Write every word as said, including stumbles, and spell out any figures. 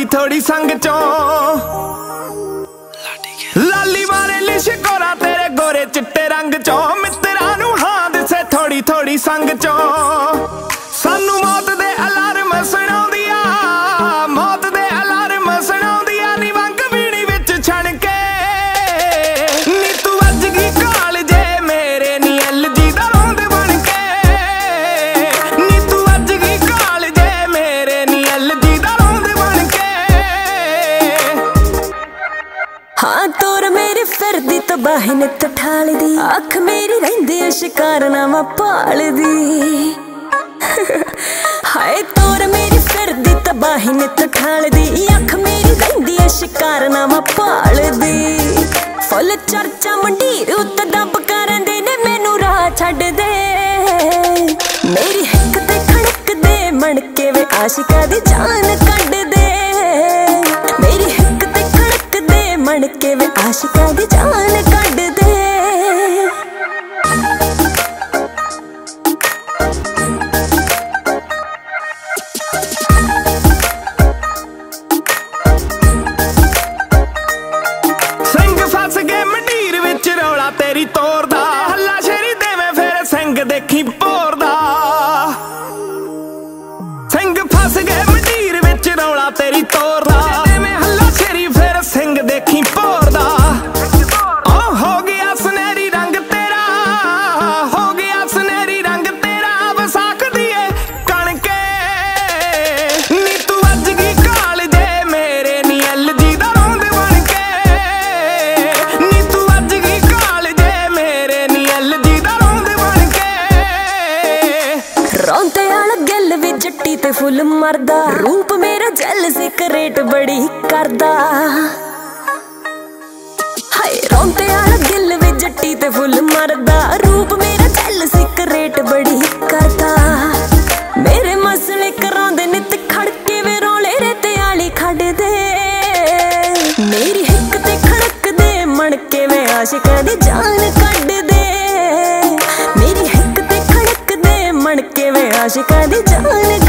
थोड़ी संग चों लाली मारे लिशकोरा तेरे गोरे चिट्टे रंग चों मित्रा नू हां दिसे थोड़ी थोड़ी संग चों सानू मौत दे अलार्म सुणाउंदिया मौत दे अलार्म सुणाउंदिया नी वंग बीड़ी विच छण के नी तू अज गी काल जे मेरे नी एलजी दा रौंद बन के नी तू अज गी काल जे मेरे नी एलजी दा रौंद बन के हाँ तोर मेरी फिरदी तबाही ने तठाल दी अख मेरी रहिंदी शिकार नामा पाल दी हाय तोर मेरी फिरदी तबाही ने तठाल दी अख मेरी रहिंदी शिकार नामा पाल दी फुल चर्चा मंडीर उत्ते दब करंदे ने मैनू राह छड्ड दे मेरी हिक ते खड़क दे मणके वे आशिका दी जान कढ दे मेरी हिक ते खड़क दे मणके वे आशिका दी जान कढ दे तेरी तोर दा हल्ला शेरी देवे फिर सिंह देखी भोर दा सिंह फस गए मंडीर विच रौला तेरी तोर दा देवे हल्ला शेरी फिर सिंह देखी भोर दा ओ हो गया सुनहरी रंग तेरा हो गया सुनहरी रंग तेरा वसाख दिए कणके नी तू अज गी काल जे मेरे नी एलजी दा रौंद बन के नी तू अज गी रौंदे आला गल भी जट्टी ते फुल मरदा रूप मेरा जल सिकरेट बड़ी करदा हाय रौंदे आला गल भी जट्टी ते फुल मरदा रूप मेरा जल सिकरेट बड़ी करदा मेरे मसले करांदे नित खड़के वे रोले रेते आली खड़ दे मेरी हिक ते खड़क दे मणके वे आशिका दी जान कढ दे मेरी हिक ते खड़क दे मणके वे आशिका दी जान